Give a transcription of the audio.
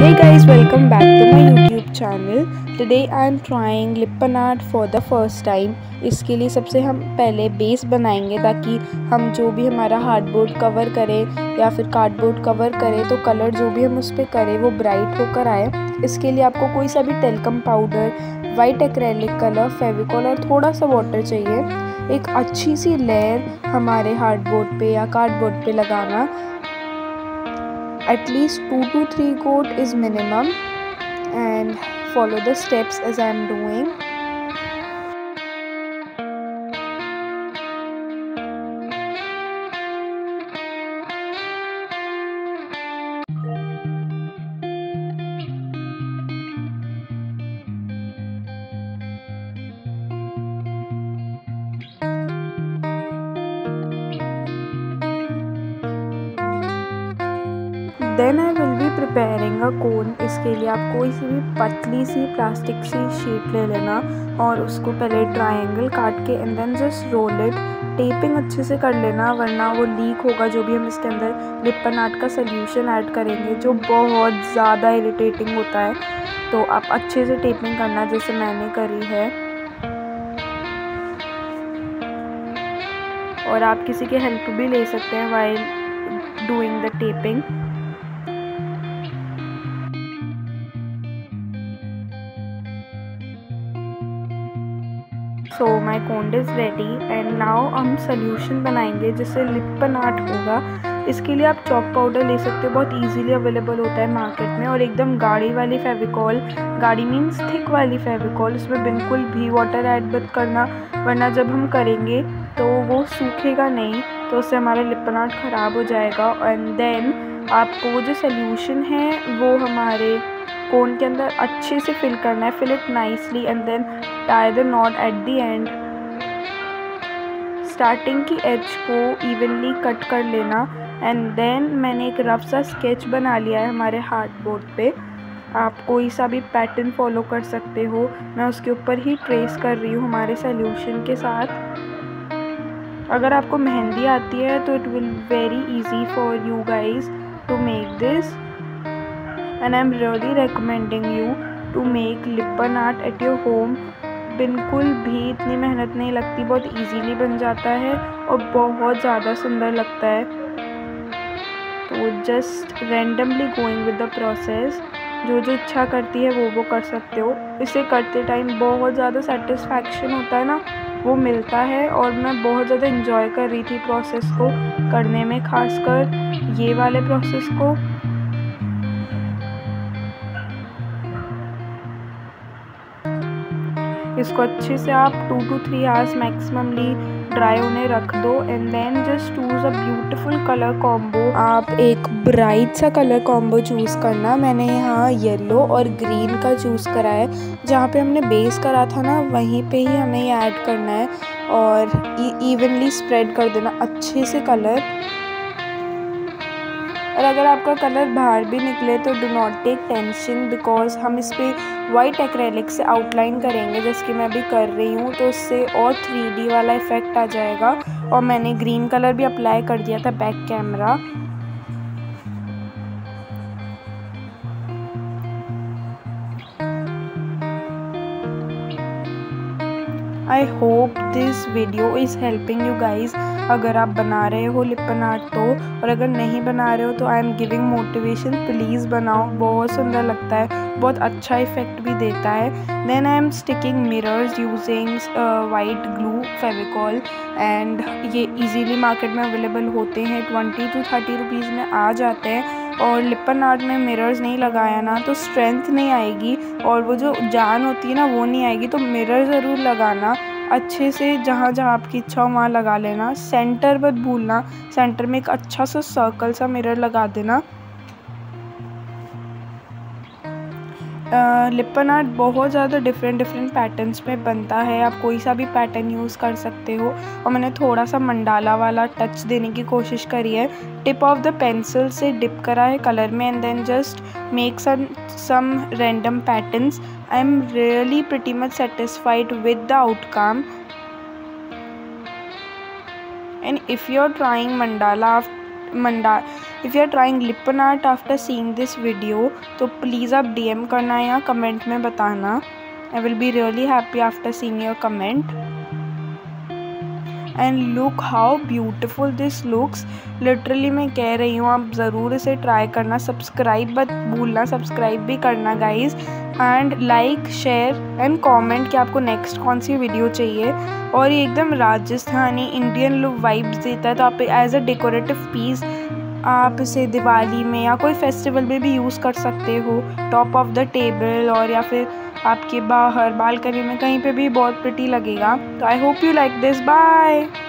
Hey guys, welcome back to my YouTube channel. Today I am trying lippen art for the first time. इसके लिए सबसे हम पहले base बनाएंगे ताकि हम जो भी हमारा हार्डबोर्ड कवर करें या फिर कार्डबोर्ड कवर करें तो कलर जो भी हम उस पर करें वो ब्राइट होकर आए। इसके लिए आपको कोई सा भी talcum powder, white acrylic colour, Fevicol और थोड़ा सा वाटर चाहिए। एक अच्छी सी लेयर हमारे हार्डबोर्ड पे या कार्डबोर्ड पे लगाना। At least 2 to 3 coat is minimum, and follow the steps as I am doing. Then I will be preparing a cone. इसके लिए आप कोई सी भी पतली सी प्लास्टिक सी शीट ले लेना और उसको पहले ट्रायंगल काट के and then just roll it. Taping अच्छे से कर लेना वरना वो लीक होगा जो भी हम इसके अंदर लिppen आर्ट का सोल्यूशन ऐड करेंगे, जो बहुत ज़्यादा इरिटेटिंग होता है। तो आप अच्छे से टेपिंग करना जैसे मैंने करी है, और आप किसी की हेल्प भी ले सकते हैं while doing the taping. So my cone is ready and now हम सोल्यूशन बनाएंगे जिससे लिppen आर्ट होगा। इसके लिए आप चॉक पाउडर ले सकते हो, बहुत इजीली अवेलेबल होता है मार्केट में, और एकदम गाढ़ी वाली फेविकॉल, गाढ़ी मीन्स थिक वाली फेविकॉल। उसमें बिल्कुल भी वाटर ऐड मत करना वरना जब हम करेंगे तो वो सूखेगा नहीं, तो उससे हमारा लिppen आर्ट ख़राब हो जाएगा। एंड देन आपको वो जो सोल्यूशन है वो हमारे कोन के अंदर अच्छे से फिल करना है। Fill it nicely and then tie the knot at the end. Starting की एज को इवनली कट कर लेना एंड देन मैंने एक रफ सा स्केच बना लिया है हमारे हार्डबोर्ड पे। आप कोई सा भी पैटर्न फॉलो कर सकते हो, मैं उसके ऊपर ही ट्रेस कर रही हूँ हमारे सोल्यूशन के साथ। अगर आपको मेहंदी आती है तो it will very easy for you guys to make this, and I am really recommending you to make lippen art at your home. बिल्कुल भी इतनी मेहनत नहीं लगती, बहुत इजीली बन जाता है और बहुत ज़्यादा सुंदर लगता है। तो just randomly going with the process, जो जो इच्छा करती है वो कर सकते हो। इसे करते टाइम बहुत ज़्यादा सेटिस्फैक्शन होता है ना, वो मिलता है, और मैं बहुत ज़्यादा इंजॉय कर रही थी प्रोसेस को करने में, खासकर ये वाले प्रोसेस को। इसको अच्छे से आप 2 to 3 आवर्स मैक्सिममली ड्राई होने रख दो and then just choose a beautiful colour combo. आप एक ब्राइट सा कलर कॉम्बो चूज़ करना। मैंने यहाँ येलो और ग्रीन का चूज़ करा है। जहाँ पे हमने बेस करा था ना वहीं पे ही हमें ये ऐड करना है और इवनली स्प्रेड कर देना अच्छे से कलर। और अगर आपका कलर बाहर भी निकले तो do not take tension, because हम इस पर वाइट एक्रेलिक से आउटलाइन करेंगे जैसे कि मैं अभी कर रही हूँ, तो उससे और 3D वाला इफ़ेक्ट आ जाएगा। और मैंने ग्रीन कलर भी अप्लाई कर दिया था back camera. I hope this video is helping you guys. अगर आप बना रहे हो लिppen आर्ट तो, और अगर नहीं बना रहे हो तो I am giving motivation, please बनाओ, बहुत सुंदर लगता है, बहुत अच्छा इफेक्ट भी देता है। Then I am sticking mirrors using white glue Fevicol, and ये इजीली मार्केट में अवेलेबल होते हैं, 20 to 30 रुपीज़ में आ जाते हैं। और लिppen आर्ट में मिरर्स नहीं लगाया ना तो स्ट्रेंथ नहीं आएगी और वो जो जान होती है ना वो नहीं आएगी। तो मिरर ज़रूर लगाना अच्छे से, जहाँ जहाँ आपकी इच्छा हो वहाँ लगा लेना। सेंटर मत भूलना, सेंटर में एक अच्छा सा सर्कल सा मिरर लगा देना। लिppen आर्ट बहुत ज़्यादा डिफरेंट पैटर्न्स में बनता है, आप कोई सा भी पैटर्न यूज़ कर सकते हो। और मैंने थोड़ा सा मंडाला वाला टच देने की कोशिश करी है, टिप ऑफ द पेंसिल से डिप करा है कलर में and then just make some random patterns. I am really pretty much satisfied with the outcome. And if you are trying mandala if you are trying lippan art after seeing this video तो please आप DM करना या comment में बताना. I will be really happy after seeing your comment. And look how beautiful this looks. Literally मैं कह रही हूँ आप ज़रूर इसे ट्राई करना. सब्सक्राइब मत भूलना, सब्सक्राइब भी करना guys. And like, share and comment कि आपको नेक्स्ट कौन सी वीडियो चाहिए. और ये एकदम राजस्थानी इंडियन लुक वाइब्स देता है, तो आप एज अ डेकोरेटिव पीस आप इसे दिवाली में या कोई फेस्टिवल में भी यूज़ कर सकते हो. टॉप ऑफ द टेबल और या फिर आपके बाहर बालकनी में कहीं पे भी बहुत प्रिटी लगेगा. तो I hope you like this. Bye.